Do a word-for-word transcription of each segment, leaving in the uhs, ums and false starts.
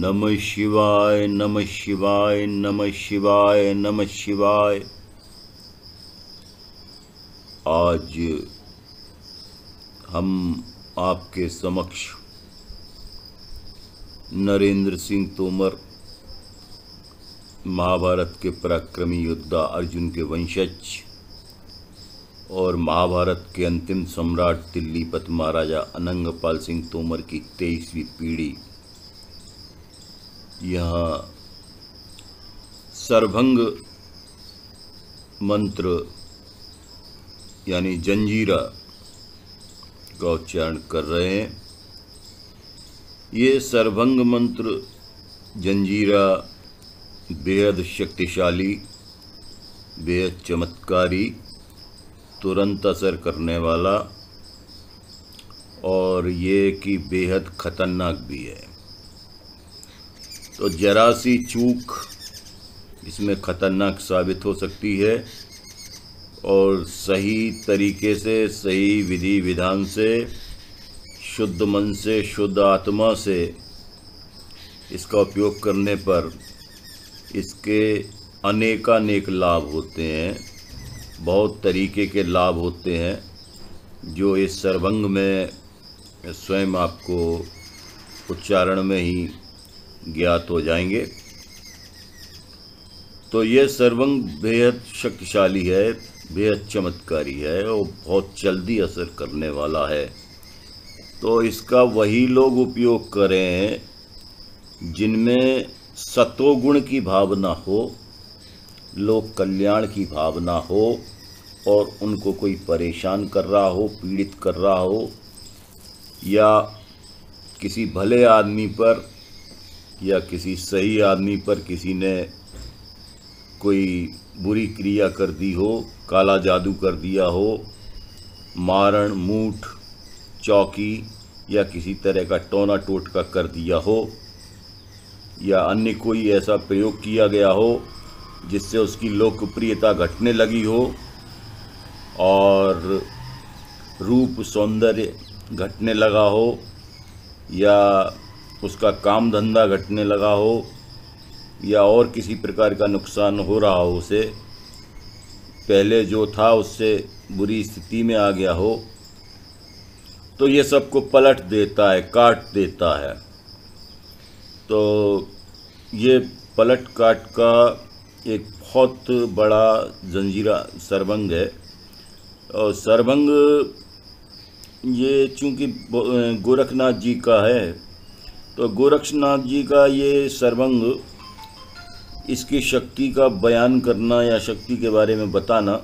नमः शिवाय नमः शिवाय नमः शिवाय नमः शिवाय। आज हम आपके समक्ष नरेंद्र सिंह तोमर, महाभारत के पराक्रमी योद्धा, अर्जुन के वंशज और महाभारत के अंतिम सम्राट दिल्लीपत महाराजा अनंगपाल सिंह तोमर की तेईसवीं पीढ़ी यहाँ सरभंग मंत्र यानी जंजीरा का उच्चारण कर रहे हैं। ये सरभंग मंत्र जंजीरा बेहद शक्तिशाली, बेहद चमत्कारी, तुरंत असर करने वाला और ये कि बेहद खतरनाक भी है। तो जरा सी चूक इसमें खतरनाक साबित हो सकती है और सही तरीके से, सही विधि विधान से, शुद्ध मन से, शुद्ध आत्मा से इसका उपयोग करने पर इसके अनेकानेक लाभ होते हैं। बहुत तरीके के लाभ होते हैं जो इस सरभंग में स्वयं आपको उच्चारण में ही ज्ञात हो जाएंगे। तो ये सरभंग बेहद शक्तिशाली है, बेहद चमत्कारी है और बहुत जल्दी असर करने वाला है। तो इसका वही लोग उपयोग करें जिनमें सतोगुण की भावना हो, लोक कल्याण की भावना हो और उनको कोई परेशान कर रहा हो, पीड़ित कर रहा हो, या किसी भले आदमी पर या किसी सही आदमी पर किसी ने कोई बुरी क्रिया कर दी हो, काला जादू कर दिया हो, मारण, मूठ, चौकी या किसी तरह का टोना टोटका कर दिया हो, या अन्य कोई ऐसा प्रयोग किया गया हो जिससे उसकी लोकप्रियता घटने लगी हो और रूप सौंदर्य घटने लगा हो, या उसका काम धंधा घटने लगा हो, या और किसी प्रकार का नुकसान हो रहा हो, उसे पहले जो था उससे बुरी स्थिति में आ गया हो, तो ये सबको पलट देता है, काट देता है। तो ये पलट काट का एक बहुत बड़ा जंजीरा सरभंग है। और सरभंग ये चूँकि गोरखनाथ जी का है, तो गोरखनाथ जी का ये सरभंग, इसकी शक्ति का बयान करना या शक्ति के बारे में बताना,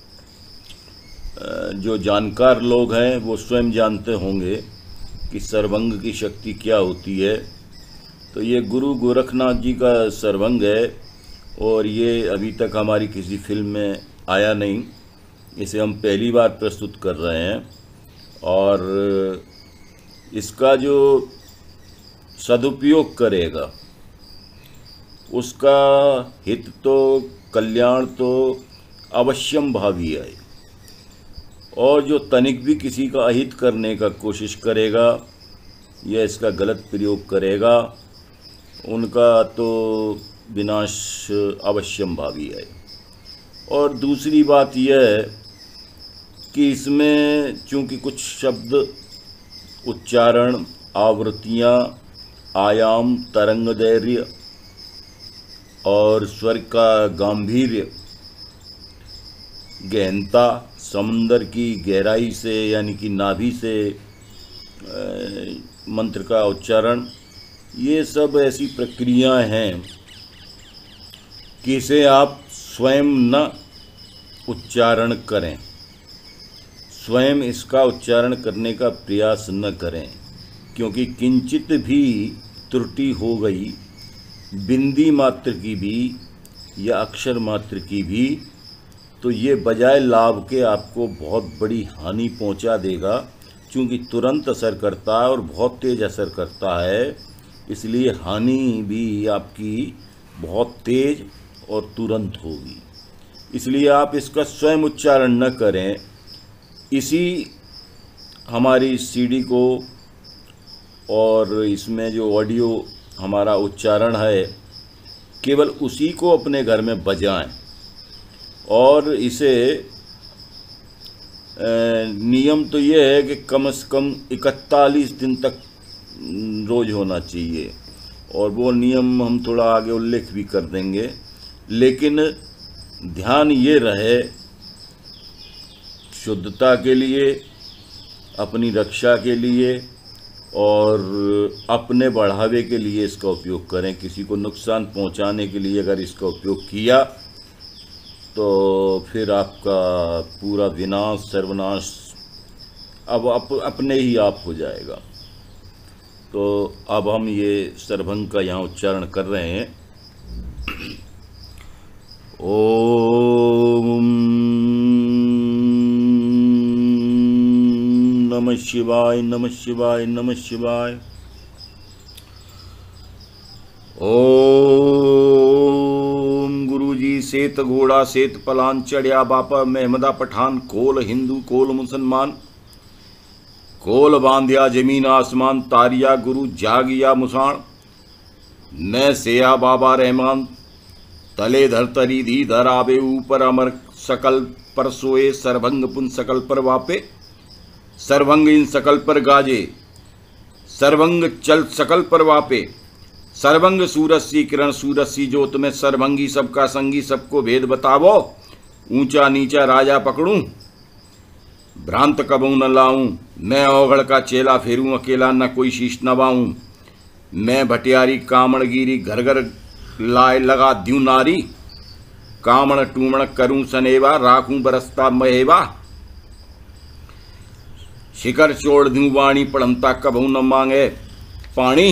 जो जानकार लोग हैं वो स्वयं जानते होंगे कि सरभंग की शक्ति क्या होती है। तो ये गुरु गोरखनाथ जी का सरभंग है और ये अभी तक हमारी किसी फिल्म में आया नहीं, इसे हम पहली बार प्रस्तुत कर रहे हैं। और इसका जो सदुपयोग करेगा उसका हित तो, कल्याण तो अवश्यम भावी है, और जो तनिक भी किसी का अहित करने का कोशिश करेगा या इसका गलत प्रयोग करेगा, उनका तो विनाश अवश्यम भावी है। और दूसरी बात यह है कि इसमें चूँकि कुछ शब्द, उच्चारण, आवृत्तियाँ, आयाम, तरंग दैर्घ्य और स्वर का गांधीर्य, गहनता, समुंदर की गहराई से यानी कि नाभि से मंत्र का उच्चारण, ये सब ऐसी प्रक्रियाएं हैं कि इसे आप स्वयं न उच्चारण करें, स्वयं इसका उच्चारण करने का प्रयास न करें, क्योंकि किंचित भी त्रुटि हो गई, बिंदी मात्र की भी या अक्षर मात्र की भी, तो ये बजाय लाभ के आपको बहुत बड़ी हानि पहुंचा देगा। क्योंकि तुरंत असर करता है और बहुत तेज असर करता है, इसलिए हानि भी आपकी बहुत तेज और तुरंत होगी। इसलिए आप इसका स्वयं उच्चारण न करें। इसी हमारी सीडी को और इसमें जो ऑडियो हमारा उच्चारण है केवल उसी को अपने घर में बजाएं और इसे नियम तो ये है कि कम से कम इकतालीस दिन तक रोज होना चाहिए और वो नियम हम थोड़ा आगे उल्लेख भी कर देंगे। लेकिन ध्यान ये रहे शुद्धता के लिए, अपनी रक्षा के लिए और अपने बढ़ावे के लिए इसका उपयोग करें। किसी को नुकसान पहुंचाने के लिए अगर इसका उपयोग किया तो फिर आपका पूरा विनाश सर्वनाश अब अप, अपने ही आप हो जाएगा। तो अब हम ये सर्वभंग का यहाँ उच्चारण कर रहे हैं। ओम नमः शिवाय, नमः शिवाय, नमः शिवाय। ओम गुरुजी सेत घोड़ा सेत पलान चढ़िया बापा महमदा पठान कोल हिंदू कोल मुसलमान कोल बांधिया जमीन आसमान तारिया गुरु जागिया मुसाण मैं सेया बाबा रहमान तले धरतरी धी धर आवे ऊपर अमर सकल पर सोए सर्वभंग पुन सकल पर वापे सर्वभंग इन सकल पर गाजे सर्वभंग चल सकल पर वापे सर्वभंग सूरज सी किरण सूरज सी जोत में सर्वभंगी सबका संगी सबको भेद बतावो ऊंचा नीचा राजा पकड़ूं भ्रांत कबू न लाऊं मैं ओघड़ का चेला फेरूं अकेला न कोई शीश नवाऊं मैं भटियारी कामणगिरी घर घर लाए लगा द्यूं नारी कामण टूमण करूं सनेवा राखूं बरसता महेवा शिखर छोड़ दूं वाणी पढ़मता कबू न मांगे पानी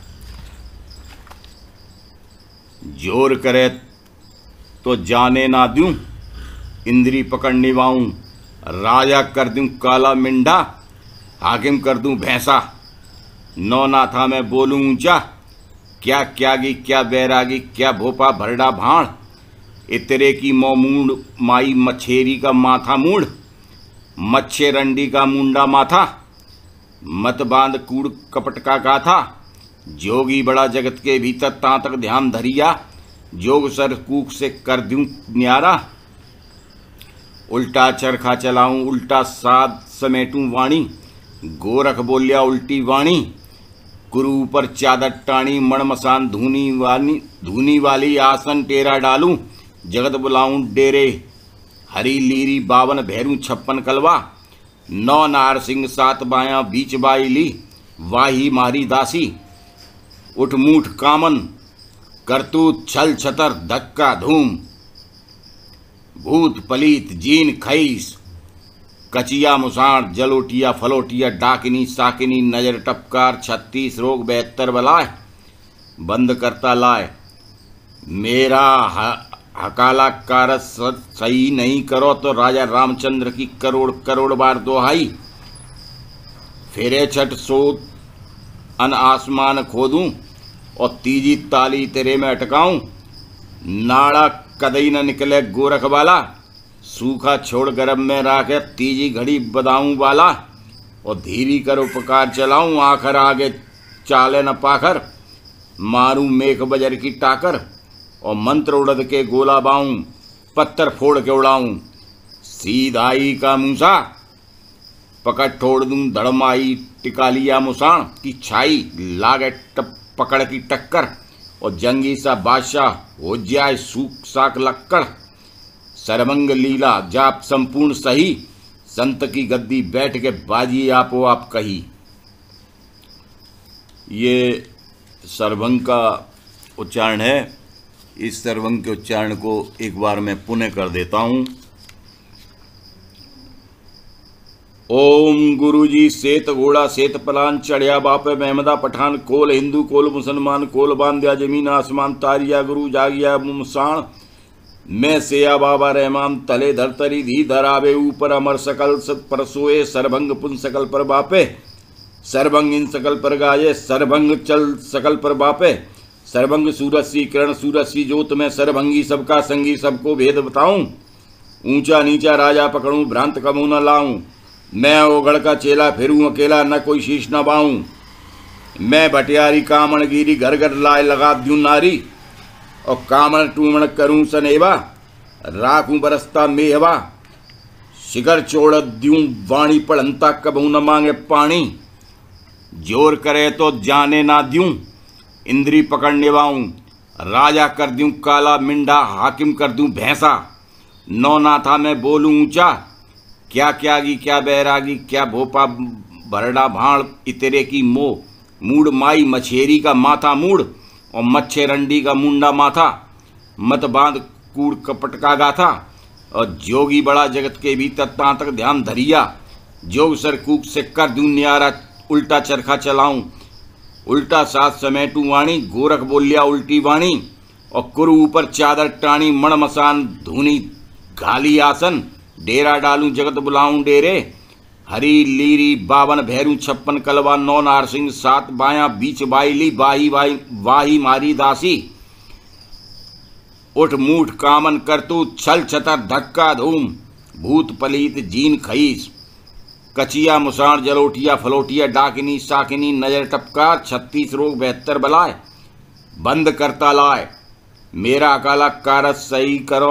जोर करे तो जाने ना दूं इंद्री पकड़ निभाऊं राजा कर दूं काला मिंडा हाकिम कर दूं भैंसा नौ नाथा में बोलूं ऊंचा क्या क्यागी क्या बैरागी क्या भोपा भरडा भाण इतरे की मोमूंड माई मछेरी का माथा मूड मच्छे रंडी का मुंडा माथा मत बांध कूड़ कपट का गाथा जोगी बड़ा जगत के भीतर ता तक ध्यान धरिया जोग सर कूक से कर दूं न्यारा उल्टा चरखा चलाऊं उल्टा साध समेटूं वाणी गोरख बोलिया उल्टी वाणी गुरु ऊपर चादर टाणी मणमसान धूनी वाली धूनी वाली आसन टेरा डालूं जगत बुलाऊं डेरे हरी लीरी बावन भैरू छप्पन कलवा नौ नार सिंह सात बाया बीच बाईली वाही मारी दासी उठ मूठ कामन करतूत छल छतर धक्का धूम भूत पलीत जीन खईस कचिया मुसाण जलोटिया फलोटिया डाकिनी साकिनी नजर टपकार छत्तीस रोग बेहतर बलाय बंद करता लाए मेरा हकाला कारस सही नहीं करो तो राजा रामचंद्र की करोड़ करोड़ बार दोहाई फेरे छठ सोत अन आसमान खोदूं और तीजी ताली तेरे में अटकाऊं नाड़ा कदई न निकले गोरख वाला सूखा छोड़ गरम में राखे तीजी घड़ी बदाऊं वाला और धीरी कर उपकार चलाऊं आखर आगे चाले न पाखर मारूं मेघ बजर की टाकर और मंत्र उड़द के गोला बाऊं पत्थर फोड़ के उड़ाऊं सीधाई का मूसा पकड़ छोड़ दूं धड़माई टिकालिया मुसाण की छाई लागे टप पकड़ की टक्कर और जंगी सा बादशाह हो जाए सूख साक लक्कड़ सरभंग लीला जाप संपूर्ण सही संत की गद्दी बैठ के बाजी आपो आप कही। ये सरभंग का उच्चारण है। इस सरभंग के उच्चारण को एक बार मैं पुनः कर देता हूँ। ओम गुरुजी सेत घोड़ा सेत पलान चढ़िया बापे महमदा पठान कोल हिंदू कोल मुसलमान कोल बांधिया जमीन आसमान तारिया गुरु जागिया मुमसाण मैं सेया बाबा रहमान तले धरतरी धी धरावे ऊपर अमर सकल पर सोए सरभंग पुन सकल पर बापे सरभंग इन सकल पर गाये सरभंग चल सकल पर बापे सरभंग सूरज सी किरण सूरज सी जोत में सरभंगी सबका संगी सबको भेद बताऊं ऊंचा नीचा राजा पकड़ूं भ्रांत कमू न लाऊं मैं ओघड़ का चेला फिरूं अकेला न कोई शीश न बाऊं मैं भटियारी कामण गिरी घर घर लाए लगा दूं नारी, और कामण टूमण करूं सनेवा, राखूं बरसता मेहवा। शिखर चोड़ दूं वाणी पढ़ंता कबू न मांगे पानी, जोर करे तो जाने ना दूं इंद्री पकड़ निभाऊं। राजा कर दूं काला मिंडा, हाकिम कर दूं भैंसा। नौ नाथा मैं बोलूं ऊंचा, क्या क्यागी क्या बैरागी, क्या भोपा भरडा भाड़ इतरे की मोह। मूड माई मछेरी का माथा मूड, और मच्छे रंडी का मुंडा माथा। मत बांध कूड़ कपट का गाथा, और जोगी बड़ा जगत के भीतर ता तक ध्यान धरिया। जोग सर कूक से कर दूं न्यारा, उल्टा चरखा चलाऊं। उल्टा सात समेटू वाणी, गोरख बोलिया उल्टी वाणी। और कुरु ऊपर चादर टाणी, मण मसान धूनी घाली आसन। डेरा डालूं जगत बुलाऊं डेरे, हरी लीरी बावन भैरू छप्पन कलवा। नौ नारसिंह सात बाया बीच बाईली, बाही बाई वाही मारी दासी। उठ मूठ कामन कर तू, छल छतर धक्का धूम। भूत पलीत जीन खईस, कचिया मुसाण जलोटिया फलोटिया। डाकिनी साकिनी नजर टपका, छत्तीस रोग बेहतर बलाए। बंद करता लाए, मेरा अकाला कारस सही करो,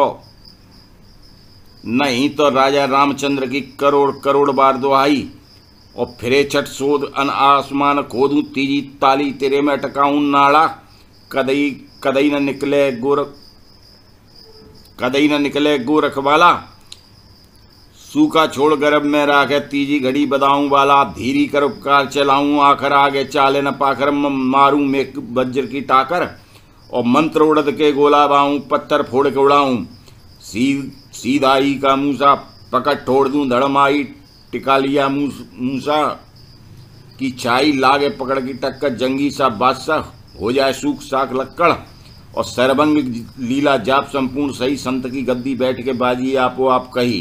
नहीं तो राजा रामचंद्र की करोड़ करोड़ बार दुहाई। और फिरे छठ सोध अन आसमान खोदूं, तीजी ताली तेरे में अटकाऊं नाड़ा। कदई कदई न निकले गोरख कदई न निकले गोरख वाला, सूखा छोड़ गर्भ में राखे तीजी घड़ी बदाऊं वाला। धीरी कर उपकार चलाऊं, आखर आगे चाले न पाकर। मारूं में वज्र की टाकर, और मंत्र उड़द के गोला बाऊं। पत्थर फोड़ के उड़ाऊं, सी सीधाई का मूसा पकड़ ठोड़ दूं। धड़माई टिका लिया मूसा की छाई, लागे पकड़ की टक्कर। जंगी सा बादशाह हो जाए सूख साख लक्कड़। और सरभंग लीला जाप संपूर्ण सही, संत की गद्दी बैठ के बाजी आपो आप कही।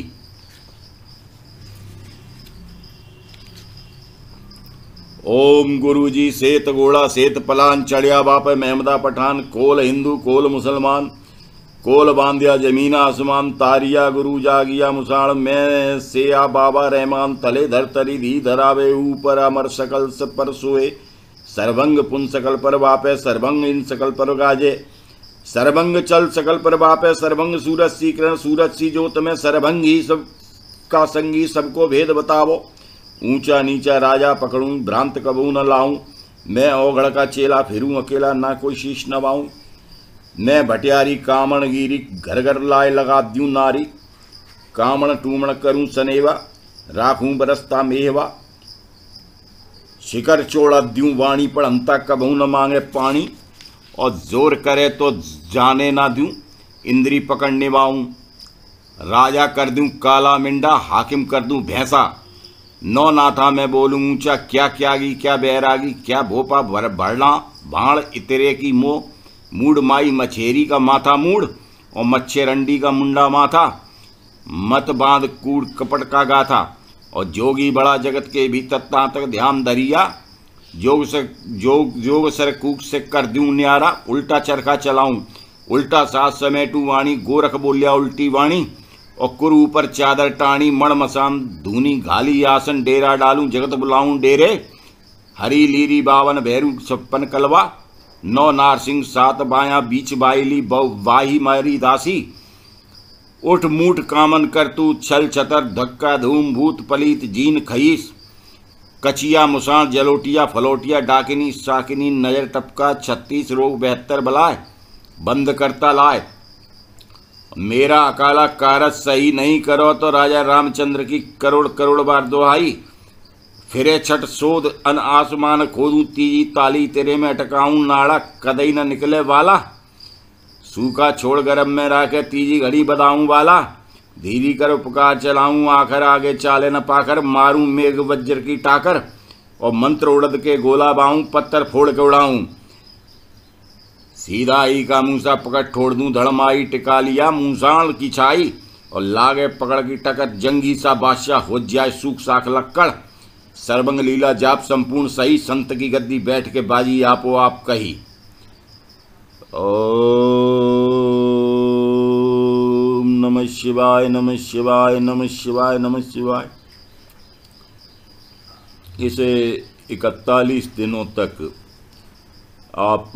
ओम गुरुजी सेत गोड़ा सेत पलान, चढ़िया बाप महमदा पठान। कोल हिंदू कोल मुसलमान, कोल बांधिया जमीना आसमान। तारिया गुरु जागिया मुसाण, मैं से आ बाबा रहमान। तले धर तरी धी धरावे, ऊपर अमर सकल पर सोए। सरभंग पुन सकल पर वापे, सरभंग इन सकल पर गाजे। सरभंग चल सकल पर वापे, सरभंग सूरज सी किरण सूरज सी जोत में। सरभंग ही सब का संगी, सबको भेद बतावो। ऊंचा नीचा राजा पकड़ूं, भ्रांत कबू न लाऊं। मैं ओघड़ का चेला फिरूं अकेला, ना कोई शीश नवाऊं। मैं भटियारी कामण गिरी घर घर लाए लगा दूं नारी। कामण टूमण करूं सनेवा, राखूं बरसता मेहवा। शिखर चोड़ा दूं वाणी पढ़ंता कबू न मांगे पानी। और जोर करे तो जाने ना दूं इंद्री पकड़ निभाऊं। राजा कर दूं काला मिंडा, हाकिम कर दूं भैंसा। नौ नाथा मैं बोलूं ऊंचा, क्या क्यागी क्या बैरागी, क्या भोपा भर भरना भाड़ इतरे की मोह। मूड माई मछेरी का माथा मूड, और मच्छे रंडी का मुंडा माथा। मत बांध कूड़ कपट का गाथा, और जोगी बड़ा जगत के भीतर ता तक ध्यान धरिया। जोग से जोग जोग सर कूक से कर दूं न्यारा, उल्टा चरखा चलाऊं। उल्टा सात समेटू वाणी, गोरख बोलिया उल्टी वाणी। और कुर ऊपर चादर टाणी, मण मसान धूनी घाली आसन। डेरा डालूं जगत बुलाऊं डेरे, हरी लीरी बावन भैरू छप्पन कलवा। नौ नारसिंह सात बाया बीच बाईली, वाही मारी दासी। उठ मूठ कामन कर तू, छल छतर धक्का धूम। भूत पलीत जीन खईस, कचिया मुसाण जलोटिया फलोटिया। डाकिनी साकिनी नजर टपका, छत्तीस रोग बेहतर बलाए। बंद करता लाए, मेरा अकाला कारज सही नहीं करो, तो राजा रामचंद्र की करोड़ करोड़ बार दुहाई। फिरे छठ सोध अन आसमान खोदूं, तीजी ताली तेरे में अटकाऊं नाड़ा। कदई न निकले वाला, सूखा छोड़ गरम में राखे तीजी घड़ी बदाऊं वाला। धीरी कर उपकार चलाऊं, आखर आगे चाले न पाकर। मारूं मेघ वज्र की टाकर, और मंत्र उड़द के गोला बाऊं। पत्थर फोड़ के उड़ाऊं, सीधा ही का मूसा पकड़ ठोड़ दूं। धड़माई टिका लिया मूसाण की छाई, और लागे पकड़ की टकर। जंगी सा बादशाह हो जाए सूख साख लक्कड़। सरभंग लीला जाप संपूर्ण सही, संत की गद्दी बैठ के बाजी आपो आप कही। ओम नमः शिवाय नमः शिवाय नमः शिवाय नमः शिवाय। इसे इकतालीस दिनों तक आप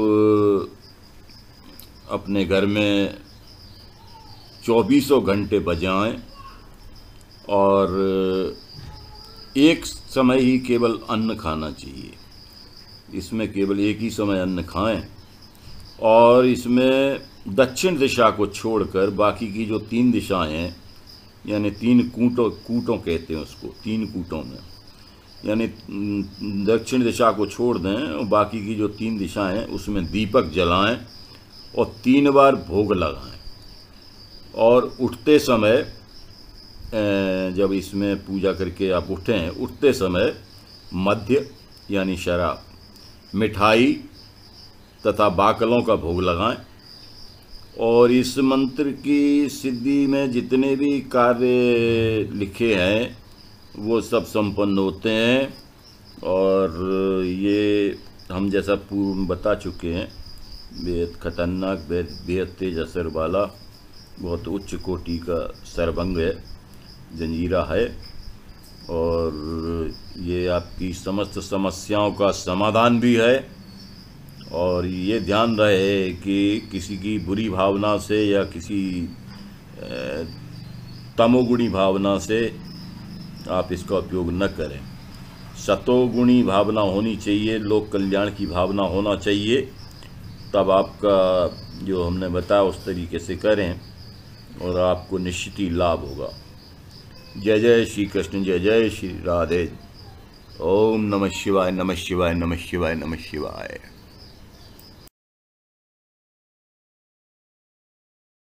अपने घर में चौबीसों घंटे बजाएं और एक समय ही केवल अन्न खाना चाहिए। इसमें केवल एक ही समय अन्न खाएं और इसमें दक्षिण दिशा को छोड़कर बाकी की जो तीन दिशाएं हैं, यानी तीन कूटों कूटों कहते हैं उसको, तीन कूटों में, यानी दक्षिण दिशा को छोड़ दें और बाकी की जो तीन दिशाएं हैं उसमें दीपक जलाएं और तीन बार भोग लगाएं। और उठते समय, जब इसमें पूजा करके आप उठें, उठते समय मद्य यानी शराब, मिठाई तथा बाकलों का भोग लगाएं। और इस मंत्र की सिद्धि में जितने भी कार्य लिखे हैं वो सब संपन्न होते हैं। और ये हम जैसा पूर्व में बता चुके हैं, बेहद खतरनाक, बेहद बेहद तेज असर वाला, बहुत उच्च कोटि का सरभंग है, जंजीरा है। और ये आपकी समस्त समस्याओं का समाधान भी है। और ये ध्यान रहे कि किसी की बुरी भावना से या किसी तमोगुणी भावना से आप इसका उपयोग न करें। सतोगुणी भावना होनी चाहिए, लोक कल्याण की भावना होना चाहिए, तब आपका जो हमने बताया उस तरीके से करें और आपको निश्चित ही लाभ होगा। जय जय श्री कृष्ण, जय जय श्री राधे। ओम नमः शिवाय, नमः शिवाय, नमः शिवाय, नमः शिवाय।